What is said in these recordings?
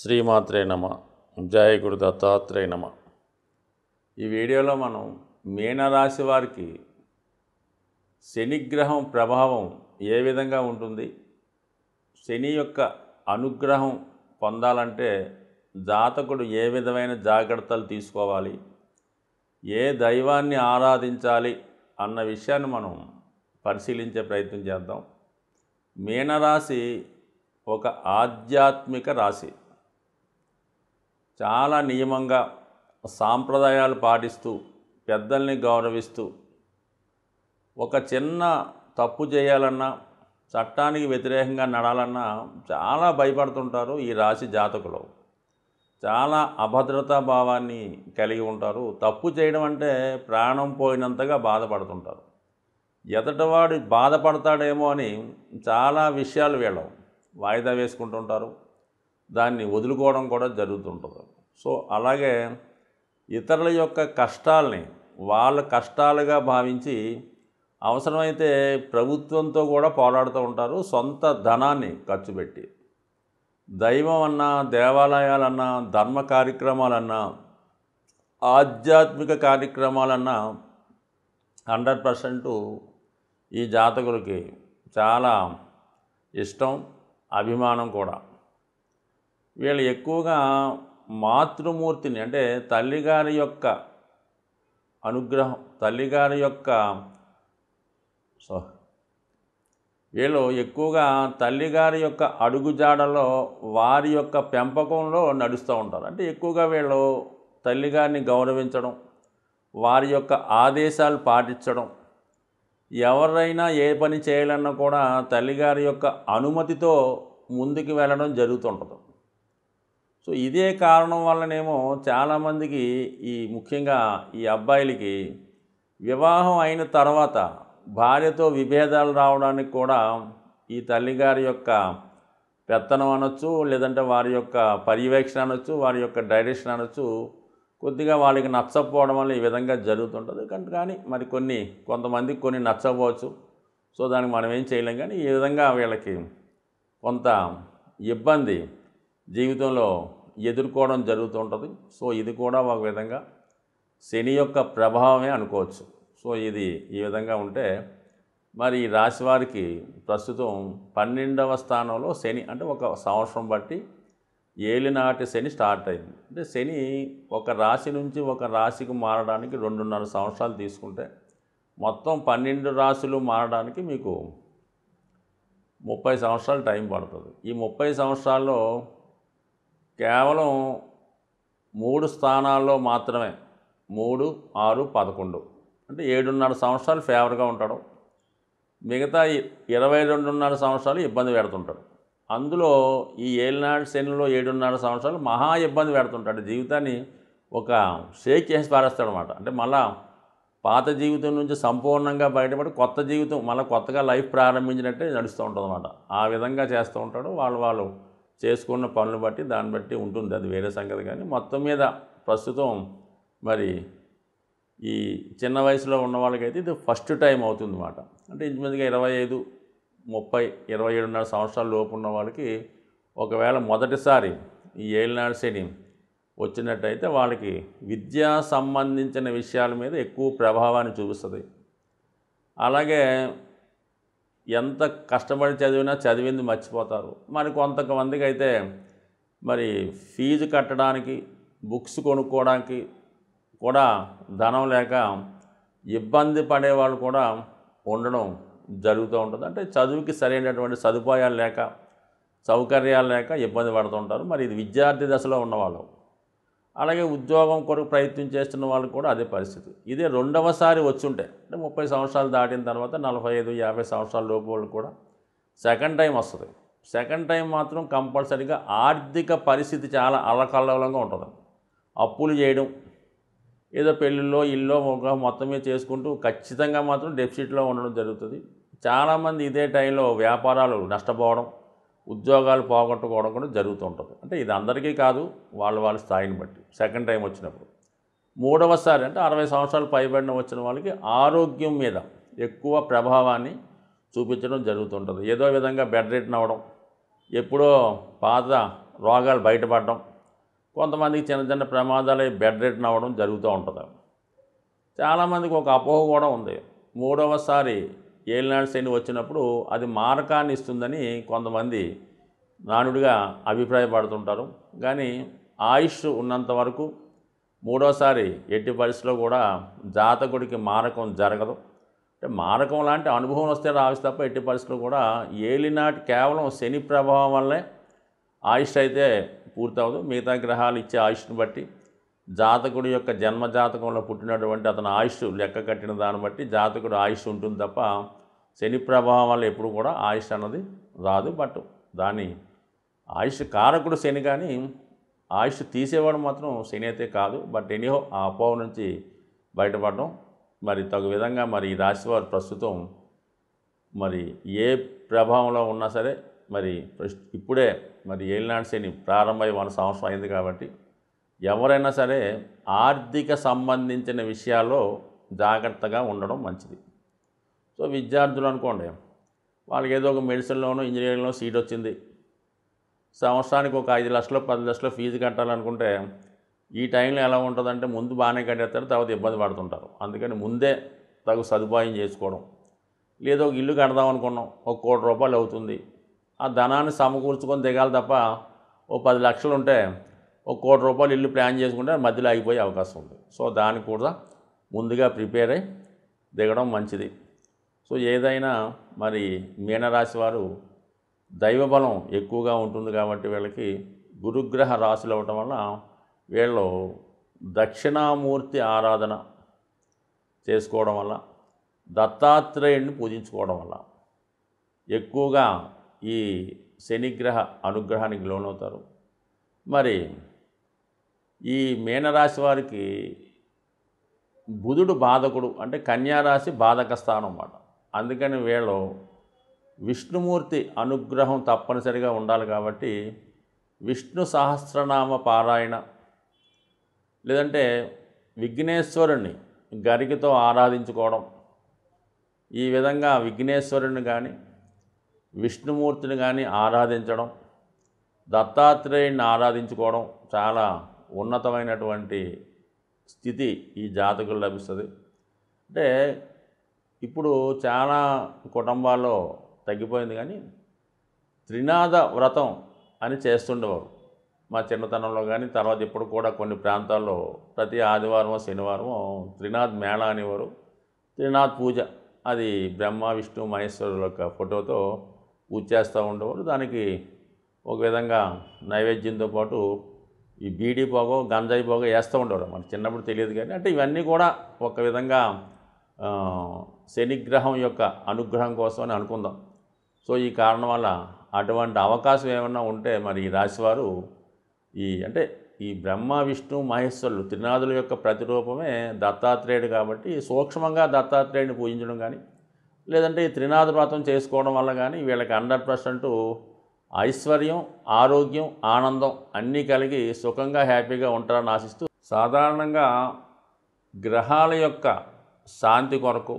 శ్రీమాత్రే నమ. జయ గురు దత్తాత్రేయ నమ. ఈ వీడియోలో మనం మీనరాశి వారికి శనిగ్రహం ప్రభావం ఏ విధంగా ఉంటుంది, శని యొక్క అనుగ్రహం పొందాలంటే జాతకుడు ఏ విధమైన జాగ్రత్తలు తీసుకోవాలి, ఏ దైవాన్ని ఆరాధించాలి అన్న విషయాన్ని మనం పరిశీలించే ప్రయత్నం చేద్దాం. మీనరాశి ఒక ఆధ్యాత్మిక రాశి. చాలా నియమంగా సాంప్రదాయాలు పాటిస్తూ పెద్దల్ని గౌరవిస్తూ ఒక చిన్న తప్పు చేయాలన్నా చట్టానికి వ్యతిరేకంగా నడాలన్నా చాలా భయపడుతుంటారు. ఈ రాశి జాతకులు చాలా అభద్రతా భావాన్ని కలిగి ఉంటారు. తప్పు చేయడం అంటే ప్రాణం పోయినంతగా బాధపడుతుంటారు. ఎదటివాడు బాధపడతాడేమో అని చాలా విషయాలు వీళ్ళు వాయిదా వేసుకుంటుంటారు. దాన్ని వదులుకోవడం కూడా జరుగుతుంటుంది. సో అలాగే ఇతరుల యొక్క కష్టాలని వాళ్ళ కష్టాలుగా భావించి అవసరమైతే ప్రభుత్వంతో కూడా పోరాడుతూ ఉంటారు. సొంత ధనాన్ని ఖర్చు పెట్టి దైవం అన్నా, దేవాలయాలన్నా, ధర్మ కార్యక్రమాలన్నా, ఆధ్యాత్మిక కార్యక్రమాలన్నా 100% ఈ జాతకులకి చాలా ఇష్టం, అభిమానం కూడా. వీళ్ళు ఎక్కువగా మాతృమూర్తిని అంటే తల్లిగారి యొక్క అనుగ్రహం, తల్లిగారి యొక్క వీళ్ళు ఎక్కువగా తల్లిగారి యొక్క అడుగుజాడలో వారి యొక్క పెంపకంలో నడుస్తూ ఉంటారు. అంటే ఎక్కువగా వీళ్ళు తల్లిగారిని గౌరవించడం, వారి యొక్క ఆదేశాలు పాటించడం, ఎవరైనా ఏ పని చేయాలన్నా కూడా తల్లిగారి యొక్క అనుమతితో ముందుకు వెళ్ళడం జరుగుతుంటుంది. సో ఇదే కారణం వల్లనేమో చాలామందికి ముఖ్యంగా ఈ అబ్బాయిలకి వివాహం అయిన తర్వాత భార్యతో విభేదాలు రావడానికి కూడా ఈ తల్లిగారి యొక్క పెత్తనం అనొచ్చు, లేదంటే వారి యొక్క పర్యవేక్షణ అనొచ్చు, వారి యొక్క డైరెక్షన్ అనొచ్చు, కొద్దిగా వాళ్ళకి నచ్చకపోవడం వల్ల ఈ విధంగా జరుగుతుంటుంది. కానీ మరి కొంతమందికి కొన్ని నచ్చకపోవచ్చు. సో దానికి మనం ఏం చేయలేం. కానీ ఈ విధంగా వీళ్ళకి కొంత ఇబ్బంది జీవితంలో ఎదుర్కోవడం జరుగుతుంటుంది. సో ఇది కూడా ఒక విధంగా శని యొక్క ప్రభావమే అనుకోవచ్చు. సో ఇది ఈ విధంగా ఉంటే మరి ఈ రాశి వారికి ప్రస్తుతం 12వ స్థానంలో శని, అంటే ఒక సంవత్సరం బట్టి ఏలినాటి శని స్టార్ట్ అయింది. అంటే శని ఒక రాశి నుంచి ఒక రాశికి మారడానికి 2.5 సంవత్సరాలు తీసుకుంటే మొత్తం 12 రాశులు మారడానికి మీకు 30 సంవత్సరాలు టైం పడుతుంది. ఈ 30 సంవత్సరాల్లో కేవలం 3 స్థానాల్లో మాత్రమే 3, 6, 11 అంటే 7.5 సంవత్సరాలు ఫేవర్గా ఉంటాడు. మిగతా 22.5 సంవత్సరాలు ఇబ్బంది పెడుతుంటాడు. అందులో ఈ ఏలినాటి శనిలో 7.5 సంవత్సరాలు మహా ఇబ్బంది పెడుతుంటాడు. జీవితాన్ని ఒక షేక్ చేసి పారేస్తాడు అనమాట. అంటే మళ్ళా పాత జీవితం నుంచి సంపూర్ణంగా బయటపడి కొత్త జీవితం మళ్ళీ కొత్తగా లైఫ్ ప్రారంభించినట్టే నడుస్తూ ఉంటుంది అనమాట. ఆ విధంగా చేస్తూ ఉంటాడు. వాళ్ళు చేసుకున్న పనులు బట్టి దాన్ని బట్టి ఉంటుంది, అది వేరే సంగతి. కానీ మొత్తం మీద ప్రస్తుతం మరి ఈ చిన్న వయసులో ఉన్న వాళ్ళకైతే ఇది ఫస్ట్ టైం అవుతుంది అన్నమాట. అంటే ఇంచుమించుగా 25, 30, 27.5 సంవత్సరాల లోపు ఉన్న వాళ్ళకి ఒకవేళ మొదటిసారి ఈ ఏలినాటి శని వచ్చినట్టయితే వాళ్ళకి విద్యా సంబంధించిన విషయాల మీద ఎక్కువ ప్రభావాన్ని చూపిస్తుంది. అలాగే ఎంత కష్టపడి చదివినా చదివింది మర్చిపోతారు. మరి కొంతమందికి అయితే మరి ఫీజు కట్టడానికి, బుక్స్ కొనుక్కోవడానికి కూడా ధనం లేక ఇబ్బంది పడేవాళ్ళు కూడా ఉండడం జరుగుతూ ఉంటుంది. అంటే చదువుకి సరైనటువంటి సదుపాయాలు లేక, సౌకర్యాలు లేక ఇబ్బంది పడుతూ ఉంటారు. మరి ఇది విద్యార్థి దశలో ఉన్నవాళ్ళు. అలాగే ఉద్యోగం కొరకు ప్రయత్నం చేస్తున్న వాళ్ళు కూడా అదే పరిస్థితి. ఇదే రెండవసారి వచ్చుంటే అంటే 30 సంవత్సరాలు దాటిన తర్వాత 45, 50 సంవత్సరాల లోపు వాళ్ళు కూడా సెకండ్ టైం వస్తుంది. సెకండ్ టైం మాత్రం కంపల్సరీగా ఆర్థిక పరిస్థితి చాలా అల్లకల్లోలంగా ఉంటుంది. అప్పులు చేయడం, ఏదో పెళ్ళిళ్ళో ఇల్లో మొత్తం మీద చేసుకుంటూ ఖచ్చితంగా మాత్రం డెఫిసిట్లో ఉండడం జరుగుతుంది. చాలామంది ఇదే టైంలో వ్యాపారాలు నష్టపోవడం, ఉద్యోగాలు పోగొట్టుకోవడం కూడా జరుగుతూ ఉంటుంది. అంటే ఇది అందరికీ కాదు, వాళ్ళ స్థాయిని బట్టి. సెకండ్ టైం వచ్చినప్పుడు మూడవసారి అంటే 60 సంవత్సరాలు పైబడిన వచ్చిన వాళ్ళకి ఆరోగ్యం మీద ఎక్కువ ప్రభావాన్ని చూపించడం జరుగుతుంటుంది. ఏదో విధంగా బెడ్ రిటన్ అవ్వడం, ఎప్పుడో పాత రోగాలు బయటపడడం, కొంతమందికి చిన్న చిన్న ప్రమాదాలు బెడ్ రెడ్ అవ్వడం జరుగుతూ ఉంటుంది. చాలామందికి ఒక అపోహ కూడా ఉంది, మూడవసారి ఏలినాడు శని వచ్చినప్పుడు అది మారకాన్ని ఇస్తుందని కొంతమంది నానుడిగా అభిప్రాయపడుతుంటారు. కానీ ఆయుష్ ఉన్నంత వరకు మూడోసారి ఎట్టి పరిస్థితిలో కూడా జాతకుడికి మారకం జరగదు. అంటే మారకం లాంటి అనుభవం వస్తే రావచ్చు తప్ప ఎట్టి పరిస్థితుల్లో కూడా ఏలినాటి కేవలం శని ప్రభావం వల్లే ఆయుష్ అయితే పూర్తవదు. మిగతా గ్రహాలు ఇచ్చే ఆయుష్ని బట్టి, జాతకుడి యొక్క జన్మ జాతకంలో పుట్టినటువంటి అతను ఆయుష్ లెక్క కట్టిన దాన్ని బట్టి జాతకుడు ఆయుష్ ఉంటుంది తప్ప శని ప్రభావం వల్ల ఎప్పుడు కూడా ఆయుష్ అన్నది రాదు. బట్ దాని ఆయుష్ కారకుడు శని, కానీ ఆయుష్ తీసేవాడు మాత్రం శని అయితే కాదు. బట్ ఎనీహో ఆ అపోహ నుంచి బయటపడడం మరి తగు విధంగా మరి ఈ రాశివారు ప్రస్తుతం మరి ఏ ప్రభావంలో ఉన్నా సరే మరి ఇప్పుడే మరి ఏలినాడు శని ప్రారంభమై 1 సంవత్సరం అయింది కాబట్టి ఎవరైనా సరే ఆర్థిక సంబంధించిన విషయాల్లో జాగ్రత్తగా ఉండడం మంచిది. సో విద్యార్థులు అనుకోండి, వాళ్ళకి ఏదో ఒక మెడిసిన్లోనో ఇంజనీరింగ్లో సీట్ వచ్చింది, సంవత్సరానికి ఒక 5 లక్షలు 10 లక్షలు ఫీజు కట్టాలనుకుంటే ఈ టైంలో ఎలా ఉంటుందంటే ముందు బాగానే కట్టేస్తారు, తర్వాత ఇబ్బంది పడుతుంటారు. అందుకని ముందే తగు సదుపాయం చేసుకోవడం. లేదా ఒక ఇల్లు కడదాం అనుకున్నాం, ₹1 కోటి అవుతుంది, ఆ ధనాన్ని సమకూర్చుకొని దిగాలి తప్ప ఓ 10 లక్షలు ఉంటే ₹1 కోటి ఇల్లు ప్లాన్ చేసుకుంటే మధ్యలో ఆగిపోయే అవకాశం ఉంది. సో దానికి కూడా ముందుగా ప్రిపేర్ అయ్యి దిగడం మంచిది. సో ఏదైనా మరి మీనరాశి వారు దైవబలం ఎక్కువగా ఉంటుంది కాబట్టి వీళ్ళకి గురుగ్రహ రాశులు అవ్వటం వల్ల వీళ్ళు దక్షిణామూర్తి ఆరాధన చేసుకోవడం వల్ల, దత్తాత్రేయుడిని పూజించుకోవడం వల్ల ఎక్కువగా ఈ శనిగ్రహ అనుగ్రహానికి లోనవుతారు. మరి ఈ మీనరాశి వారికి బుధుడు బాధకుడు, అంటే కన్యారాశి బాధక స్థానం అన్నమాట. అందుకని వీళ్ళు విష్ణుమూర్తి అనుగ్రహం తప్పనిసరిగా ఉండాలి కాబట్టి విష్ణు సహస్రనామ పారాయణ, లేదంటే విఘ్నేశ్వరుణ్ణి గరికతో ఆరాధించుకోవడం, ఈ విధంగా విఘ్నేశ్వరుని కానీ విష్ణుమూర్తిని కానీ ఆరాధించడం, దత్తాత్రేయుడిని ఆరాధించుకోవడం చాలా ఉన్నతమైనటువంటి స్థితి ఈ జాతకులు లభిస్తుంది. అంటే ఇప్పుడు చాలా కుటుంబాల్లో తగ్గిపోయింది, కానీ త్రినాద వ్రతం అని చేస్తుండేవారు మా చిన్నతనంలో. కానీ తర్వాత ఇప్పుడు కూడా కొన్ని ప్రాంతాల్లో ప్రతి ఆదివారమో శనివారమో త్రినాథ్ మేళ అనేవారు. త్రినాథ్ పూజ, అది బ్రహ్మ విష్ణు మహేశ్వరుల యొక్క ఫోటోతో పూజ చేస్తూ ఉండేవారు. దానికి ఒక విధంగా నైవేద్యంతో పాటు ఈ బీడీ పోగో గంజాయి పోగో వేస్తూ ఉండేవారు. మనకు చిన్నప్పుడు తెలియదు కానీ, అంటే ఇవన్నీ కూడా ఒక విధంగా శనిగ్రహం యొక్క అనుగ్రహం కోసం అని అనుకుందాం. సో ఈ కారణం వల్ల అటువంటి అవకాశం ఏమన్నా ఉంటే మరి ఈ రాశివారు అంటే ఈ బ్రహ్మ విష్ణు మహేశ్వరులు త్రినాథుల యొక్క ప్రతిరూపమే దత్తాత్రేయుడు కాబట్టి సూక్ష్మంగా దత్తాత్రేయుడిని పూజించడం కానీ, లేదంటే ఈ త్రినాథ వ్రతం చేసుకోవడం వల్ల కానీ వీళ్ళకి 100% ఐశ్వర్యం, ఆరోగ్యం, ఆనందం అన్నీ కలిగి సుఖంగా హ్యాపీగా ఉంటారని ఆశిస్తూ, సాధారణంగా గ్రహాల యొక్క శాంతి కొరకు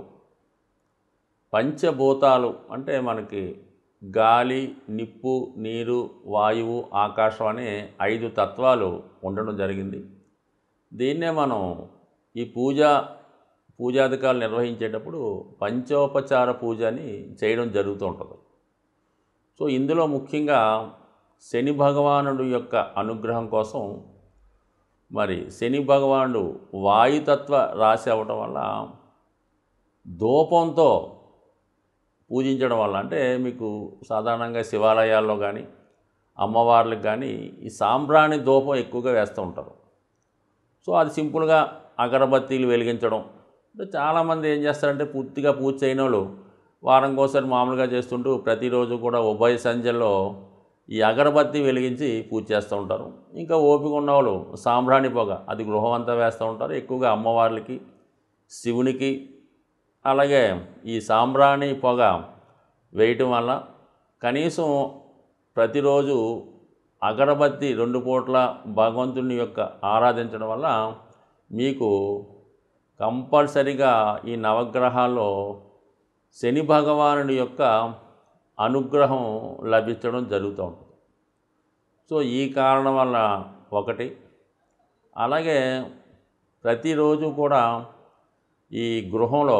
పంచభూతాలు అంటే మనకి గాలి, నిప్పు, నీరు, వాయువు, ఆకాశం అనే 5 తత్వాలు ఉండడం జరిగింది. దీన్నే మనం ఈ పూజాధికాలు నిర్వహించేటప్పుడు పంచోపచార పూజ అని చేయడం జరుగుతూ ఉంటుంది. సో ఇందులో ముఖ్యంగా శని భగవానుడు యొక్క అనుగ్రహం కోసం మరి శని భగవానుడు వాయుతత్వ రాశి అవ్వటం వల్ల ధూపంతో పూజించడం వల్ల, అంటే మీకు సాధారణంగా శివాలయాల్లో కానీ అమ్మవార్లకు కానీ ఈ సాంబ్రాణి ధూపం ఎక్కువగా వేస్తూ ఉంటారు. సో అది సింపుల్గా అగరబత్తీలు వెలిగించడం. అంటే చాలామంది ఏం చేస్తారంటే పూర్తిగా పూజ చేయని వాళ్ళు వారంకోసారి మామూలుగా చేస్తుంటూ ప్రతిరోజు కూడా ఉభయ సంధ్యల్లో ఈ అగరబత్తి వెలిగించి పూజ చేస్తూ ఉంటారు. ఇంకా ఓపిక ఉన్నవాళ్ళు సాంబ్రాణి పొగ అది గృహం అంతా వేస్తూ ఉంటారు. ఎక్కువగా అమ్మవార్లకి, శివునికి, అలాగే ఈ సాంబ్రాణి పొగ వేయటం వల్ల కనీసం ప్రతిరోజు అగరబత్తి 2 పూట్ల భగవంతుని యొక్క ఆరాధించడం వల్ల మీకు కంపల్సరిగా ఈ నవగ్రహాల్లో శని భగవానుడి యొక్క అనుగ్రహం లభించడం జరుగుతూ ఉంటుంది. సో ఈ కారణం వల్ల ఒకటి. అలాగే ప్రతిరోజు కూడా ఈ గృహంలో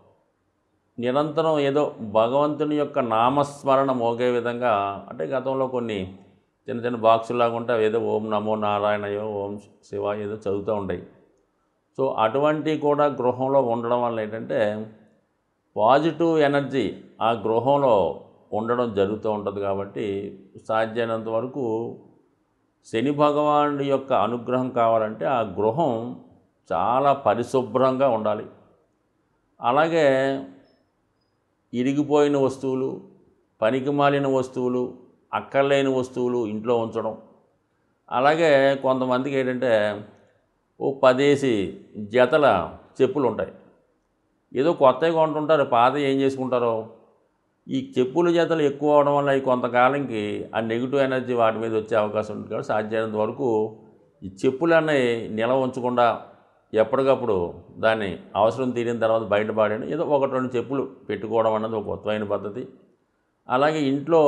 నిరంతరం ఏదో భగవంతుని యొక్క నామస్మరణ మోగే విధంగా, అంటే గతంలో కొన్ని చిన్న చిన్న బాక్సులాగా ఉంటే అవి ఏదో ఓం నమో నారాయణయో ఓం శివాయ ఏదో చదువుతూ ఉంటాయి. సో అటువంటి కూడా గృహంలో ఉండడం వల్ల ఏంటంటే పాజిటివ్ ఎనర్జీ ఆ గృహంలో ఉండడం జరుగుతూ ఉంటుంది. కాబట్టి సాధ్యమైనంత వరకు శని భగవానుడి యొక్క అనుగ్రహం కావాలంటే ఆ గృహం చాలా పరిశుభ్రంగా ఉండాలి. అలాగే ఇరిగిపోయిన వస్తువులు, పనికిమాలిన వస్తువులు, అక్కర్లేని వస్తువులు ఇంట్లో ఉంచడం. అలాగే కొంతమందికి ఏంటంటే ఓ 10 జతల చెప్పులు ఉంటాయి. ఏదో కొత్తవి కొంటుంటారు, పాతవి ఏం చేసుకుంటారో. ఈ చెప్పుల జతలు ఎక్కువ అవడం వల్ల ఈ కొంతకాలంకి ఆ నెగిటివ్ ఎనర్జీ వాటి మీద వచ్చే అవకాశం ఉంటుంది. కాబట్టి సాధ్యమైనంత వరకు ఈ చెప్పులన్నీ నిల్వ ఉంచకుండా ఎప్పటికప్పుడు దాన్ని అవసరం తీరిన తర్వాత బయటపడేయండి. ఏదో 1-2 చెప్పులు పెట్టుకోవడం అన్నది ఒక కొత్తమైన పద్ధతి. అలాగే ఇంట్లో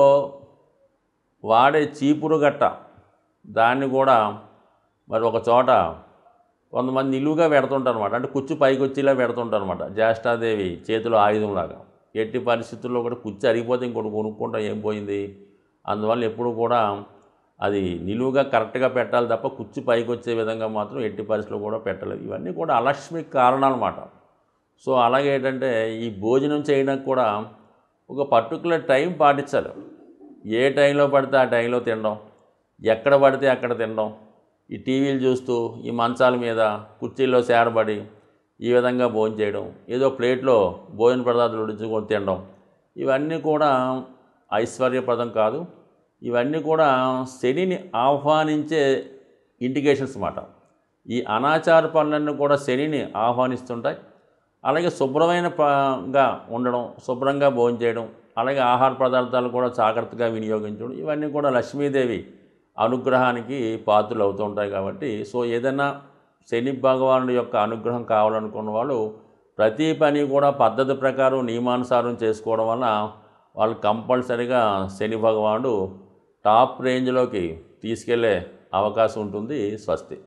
వాడే చీపురు గట్ట దాన్ని కూడా మరి ఒక చోట కొంతమంది నిలువుగా పెడుతుంటారు అనమాట. అంటే కుచ్చు పైకి వచ్చేలా పెడుతుంటారు అనమాట. జ్యేష్ఠాదేవి చేతిలో ఆయుధంలాగా. ఎట్టి పరిస్థితుల్లో కూడా కుచ్చు అరిగిపోతే ఇంకోటి కొనుక్కుంటా ఏం పోయింది. అందువల్ల ఎప్పుడు కూడా అది నిలువుగా కరెక్ట్గా పెట్టాలి తప్ప కుచ్చు పైకి వచ్చే విధంగా మాత్రం ఎట్టి పరిస్థితుల్లో కూడా పెట్టలేదు. ఇవన్నీ కూడా అలక్ష్మికి కారణాలు అన్నమాట. సో అలాగే ఏంటంటే ఈ భోజనం చేయడానికి కూడా ఒక పర్టికులర్ టైం పాటించాలి. ఏ టైంలో పడితే ఆ టైంలో తినడం, ఎక్కడ పడితే అక్కడ తినడం, ఈ టీవీలు చూస్తూ ఈ మంచాల మీద కుర్చీల్లో సేరబడి ఈ విధంగా భోజనం చేయడం, ఏదో ప్లేట్లో భోజన పదార్థాలు ఉడించుకొని తినడం, ఇవన్నీ కూడా ఐశ్వర్యప్రదం కాదు. ఇవన్నీ కూడా శనిని ఆహ్వానించే ఇండికేషన్స్ అన్నమాట. ఈ అనాచార పనులన్నీ కూడా శనిని ఆహ్వానిస్తుంటాయి. అలాగే శుభ్రమైనగా ఉండడం, శుభ్రంగా భోజనం చేయడం, అలాగే ఆహార పదార్థాలు కూడా జాగ్రత్తగా వినియోగించడం, ఇవన్నీ కూడా లక్ష్మీదేవి అనుగ్రహానికి పాత్రలు అవుతూ ఉంటాయి. కాబట్టి సో ఏదైనా శని భగవానుడి యొక్క అనుగ్రహం కావాలనుకున్న వాళ్ళు ప్రతి పని కూడా పద్ధతి ప్రకారం నియమానుసారం చేసుకోవడం వల్ల వాళ్ళు కంపల్సరీగా శని భగవానుడు టాప్ రేంజ్లోకి తీసుకెళ్లే అవకాశం ఉంటుంది. స్వస్తి.